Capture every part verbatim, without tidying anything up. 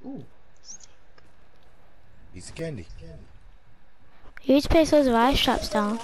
Ooh. Piece of candy. You need to place those rice traps down.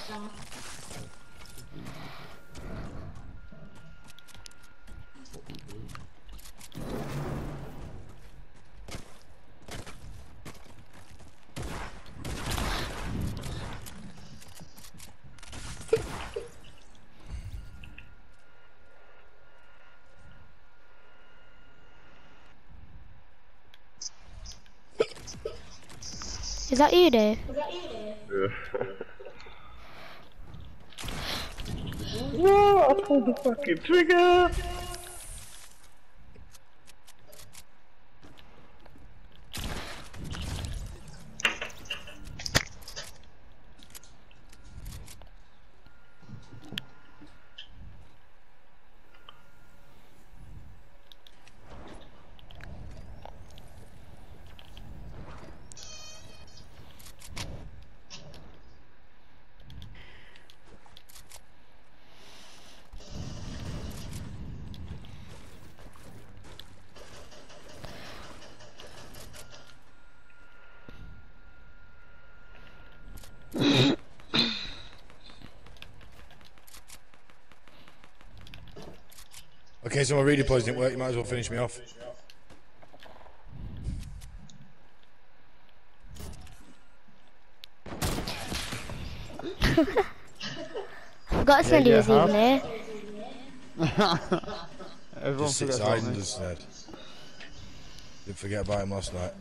Is that you, Dave? Yeah. Whoa, I pulled the fucking trigger! Okay, so my redeploys didn't work, you might as well finish me off. Got to send Yeah, you his yeah, even here. Everyone Just sits forgets about hiding me. instead. Didn't forget about him last night.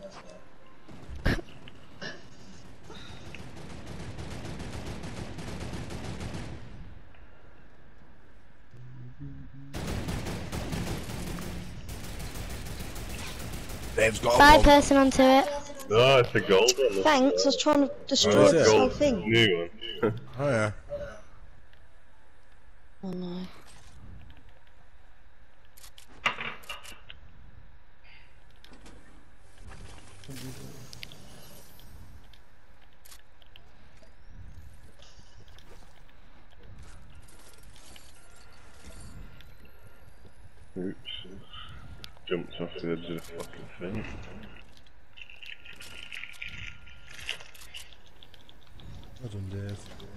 Dave's got a Five bomb. person onto it. No, it's a gold one. Thanks, I was trying to destroy is this it? whole thing. New one. Oh yeah. Oh no. Oops. Jumped off the edge of the fucking thing. Well done, Dave.